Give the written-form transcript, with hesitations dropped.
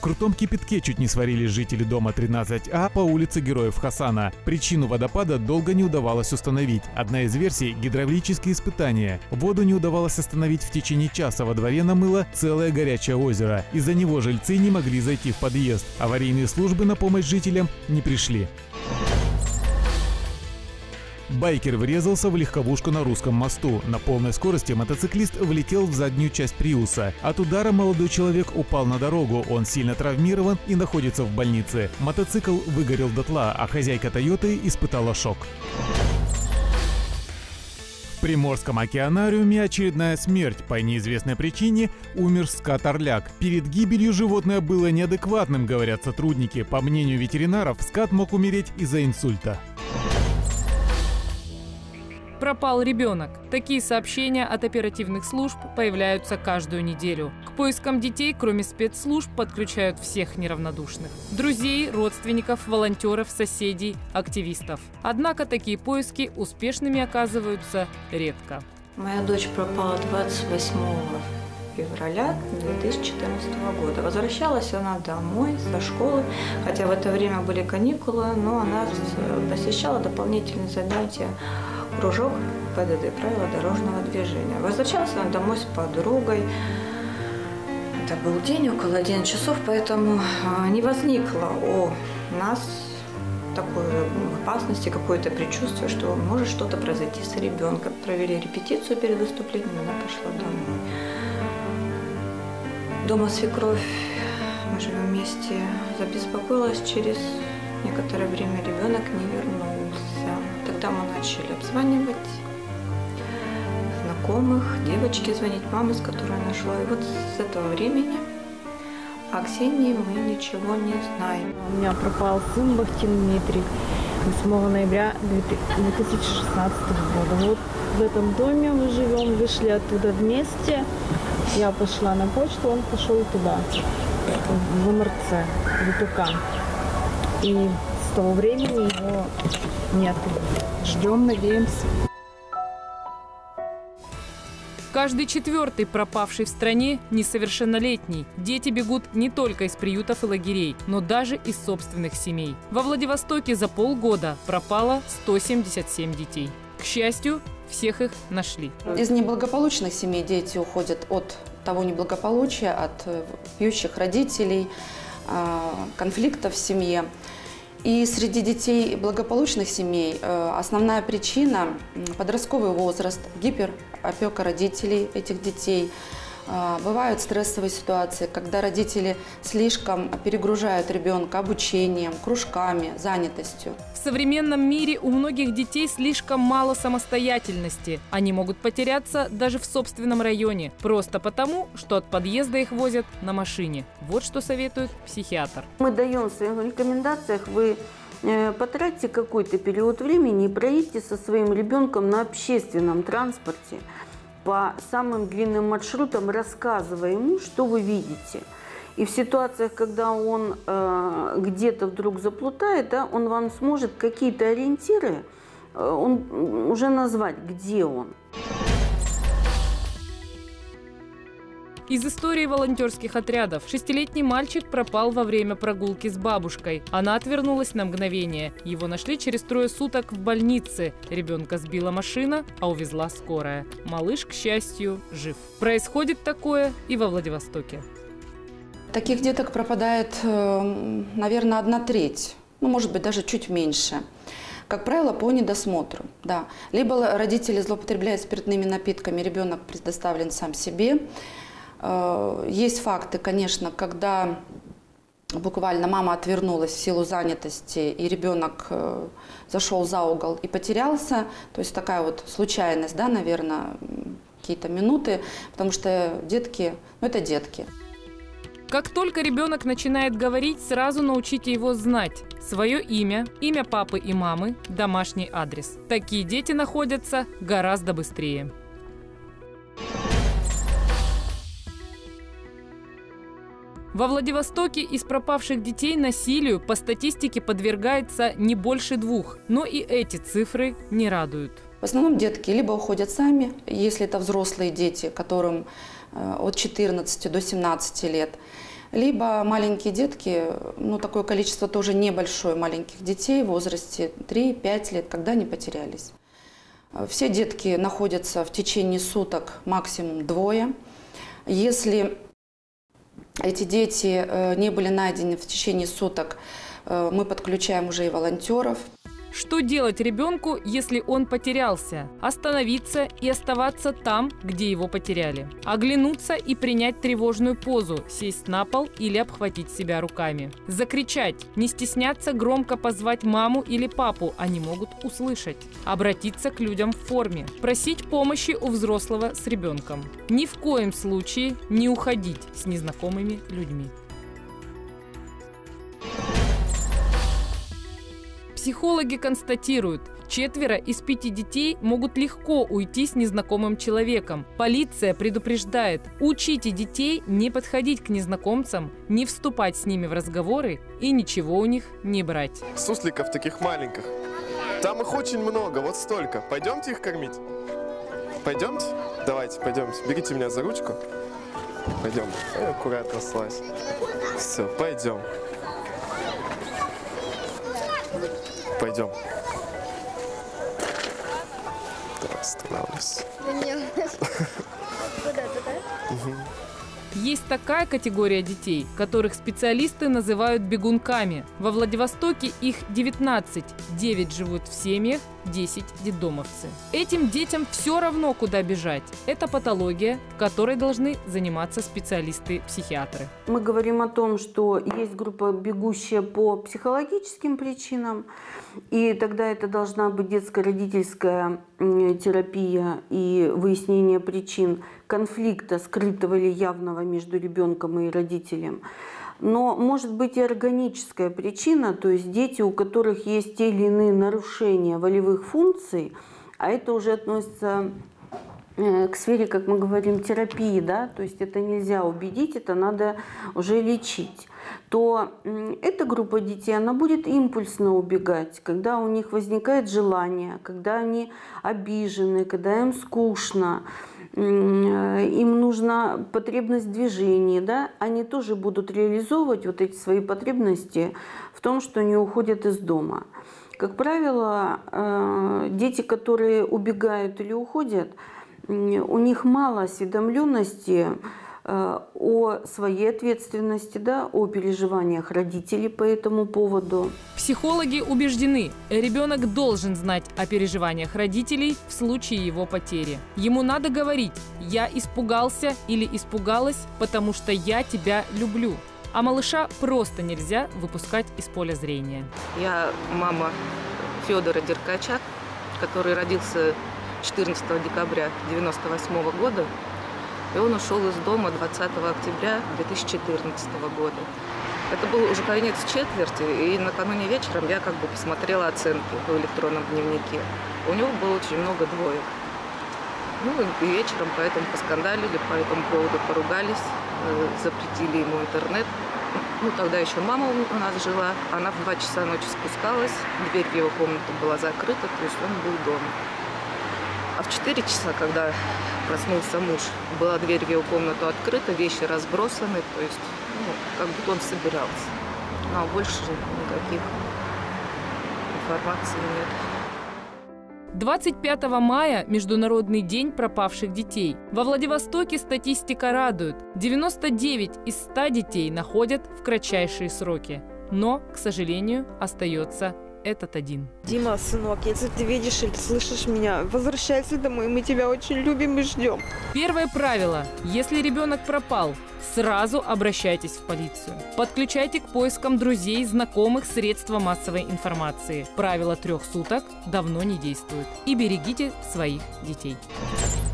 крутом кипятке чуть не сварились жители дома 13А по улице Героев Хасана. Причину водопада долго не удавалось установить. Одна из версий – гидравлические испытания. Воду не удавалось остановить в течение часа. Во дворе намыло целое горячее озеро. Из-за него жильцы не могли зайти в подъезд. Аварийные службы на помощь жителям не пришли. Байкер врезался в легковушку на Русском мосту. На полной скорости мотоциклист влетел в заднюю часть Приуса. От удара молодой человек упал на дорогу. Он сильно травмирован и находится в больнице. Мотоцикл выгорел дотла, а хозяйка Тойоты испытала шок. В Приморском океанариуме очередная смерть. По неизвестной причине умер скат-орляк. Перед гибелью животное было неадекватным, говорят сотрудники. По мнению ветеринаров, скат мог умереть из-за инсульта. Пропал ребенок. Такие сообщения от оперативных служб появляются каждую неделю. К поискам детей, кроме спецслужб, подключают всех неравнодушных. Друзей, родственников, волонтеров, соседей, активистов. Однако такие поиски успешными оказываются редко. Моя дочь пропала 28 февраля 2014 года. Возвращалась она домой со школы, хотя в это время были каникулы, но она посещала дополнительные занятия. Кружок ПДД, правила дорожного движения. Возвращалась она домой с подругой. Это был день, около 11 часов, поэтому не возникло у нас такой опасности, какое-то предчувствие, что может что-то произойти с ребенком. Провели репетицию перед выступлением, она пошла домой. Дома свекровь, мы живем вместе, забеспокоилась, через некоторое время ребенок не вернулся. Тогда мы начали обзванивать знакомых, девочке звонить, маме, с которой нашла. И вот с этого времени о Ксении мы ничего не знаем. У меня пропал сын Бахтин Дмитрий 8 ноября 2016 года. Вот в этом доме мы живем, вышли оттуда вместе. Я пошла на почту, он пошел туда, в МРЦ, в ВПК. И с того времени его нет. Ждем, надеемся. Каждый четвертый пропавший в стране несовершеннолетний. Дети бегут не только из приютов и лагерей, но даже из собственных семей. Во Владивостоке за полгода пропало 177 детей. К счастью, всех их нашли. Из неблагополучных семей дети уходят от того неблагополучия, от пьющих родителей, конфликтов в семье. И среди детей благополучных семей основная причина – подростковый возраст, гиперопека родителей этих детей. Бывают стрессовые ситуации, когда родители слишком перегружают ребенка обучением, кружками, занятостью. В современном мире у многих детей слишком мало самостоятельности. Они могут потеряться даже в собственном районе, просто потому, что от подъезда их возят на машине. Вот что советует психиатр. Мы даем в своих рекомендациях, вы потратьте какой-то период времени и проедьте со своим ребенком на общественном транспорте по самым длинным маршрутам, рассказывая ему, что вы видите. И в ситуациях, когда он где-то вдруг заплутает, да, он вам сможет какие-то ориентиры уже назвать, где он. Из истории волонтерских отрядов. 6-летний мальчик пропал во время прогулки с бабушкой. Она отвернулась на мгновение. Его нашли через 3 суток в больнице. Ребенка сбила машина, а увезла скорая. Малыш, к счастью, жив. Происходит такое и во Владивостоке. Таких деток пропадает, наверное, 1/3. Ну, может быть, даже чуть меньше. Как правило, по недосмотру. Да. Либо родители злоупотребляют спиртными напитками, ребенок предоставлен сам себе. Есть факты, конечно, когда буквально мама отвернулась в силу занятости, и ребенок зашел за угол и потерялся. То есть такая вот случайность, да, наверное, какие-то минуты, потому что детки, ну это детки. Как только ребенок начинает говорить, сразу научите его знать свое имя, имя папы и мамы, домашний адрес. Такие дети находятся гораздо быстрее. Во Владивостоке из пропавших детей насилию по статистике подвергается не больше 2, но и эти цифры не радуют. В основном детки либо уходят сами, если это взрослые дети, которым от 14 до 17 лет, Либо маленькие детки, ну такое количество тоже небольшое маленьких детей в возрасте 3-5 лет, когда они потерялись. Все детки находятся в течение суток максимум 2. Если эти дети не были найдены в течение суток, мы подключаем уже и волонтеров. Что делать ребенку, если он потерялся? Остановиться и оставаться там, где его потеряли. Оглянуться и принять тревожную позу, сесть на пол или обхватить себя руками. Закричать, не стесняться громко позвать маму или папу, они могут услышать. Обратиться к людям в форме. Просить помощи у взрослого с ребенком. Ни в коем случае не уходить с незнакомыми людьми. Психологи констатируют, 4 из 5 детей могут легко уйти с незнакомым человеком. Полиция предупреждает, учите детей не подходить к незнакомцам, не вступать с ними в разговоры и ничего у них не брать. Сусликов таких маленьких. Там их очень много, вот столько. Пойдемте их кормить? Пойдемте? Давайте, пойдемте. Берите меня за ручку. Пойдем. Аккуратно слазь. Все, пойдем. Пойдем. Так, останавливайся. Есть такая категория детей, которых специалисты называют бегунками. Во Владивостоке их 19, 9 живут в семьях, 10 детдомовцы. Этим детям все равно, куда бежать. Это патология, которой должны заниматься специалисты-психиатры. Мы говорим о том, что есть группа, бегущая по психологическим причинам, и тогда это должна быть детско-родительская терапия и выяснение причин конфликта, скрытого или явного между ребенком и родителем. Но может быть и органическая причина, то есть дети, у которых есть те или иные нарушения волевых функций, а это уже относится к сфере, как мы говорим, терапии, да, то есть это нельзя убедить, это надо уже лечить, то эта группа детей, она будет импульсно убегать, когда у них возникает желание, когда они обижены, когда им скучно, им нужна потребность в движении, да, они тоже будут реализовывать вот эти свои потребности в том, что они уходят из дома. Как правило, дети, которые убегают или уходят, у них мало осведомленности о своей ответственности, да, о переживаниях родителей по этому поводу. Психологи убеждены, ребенок должен знать о переживаниях родителей в случае его потери. Ему надо говорить: «Я испугался» или «испугалась, потому что я тебя люблю». А малыша просто нельзя выпускать из поля зрения. Я мама Федора Деркача, который родился 14 декабря 1998 года. И он ушел из дома 20 октября 2014 года. Это был уже конец четверти, и накануне вечером я как бы посмотрела оценки в электронном дневнике. У него было очень много двоек. Ну и вечером поэтому поскандалили, по этому поводу поругались, запретили ему интернет. Ну, тогда еще мама у нас жила, она в 2 часа ночи спускалась, дверь в его комнату была закрыта, то есть он был дома. А в 4 часа, когда проснулся муж, была дверь в его комнату открыта, вещи разбросаны, то есть, ну, как будто он собирался. Ну, а больше никаких информации нет. 25 мая – Международный день пропавших детей. Во Владивостоке статистика радует. 99 из 100 детей находят в кратчайшие сроки. Но, к сожалению, остается этот один. Дима, сынок, если ты видишь или слышишь меня, возвращайся домой, мы тебя очень любим и ждем. Первое правило. Если ребенок пропал, сразу обращайтесь в полицию. Подключайте к поискам друзей, знакомых, средства массовой информации. Правило 3 суток давно не действует. И берегите своих детей.